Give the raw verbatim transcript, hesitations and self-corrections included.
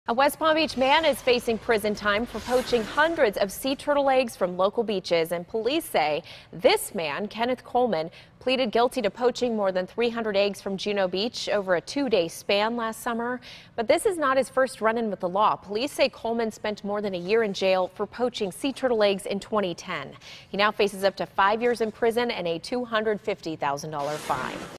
A West Palm Beach man is facing prison time for poaching hundreds of sea turtle eggs from local beaches, and police say this man, Kenneth Coleman, pleaded guilty to poaching more than three hundred eggs from Juno Beach over a two-day span last summer. But this is not his first run-in with the law. Police say Coleman spent more than a year in jail for poaching sea turtle eggs in twenty ten. He now faces up to five years in prison and a two hundred fifty thousand dollar fine.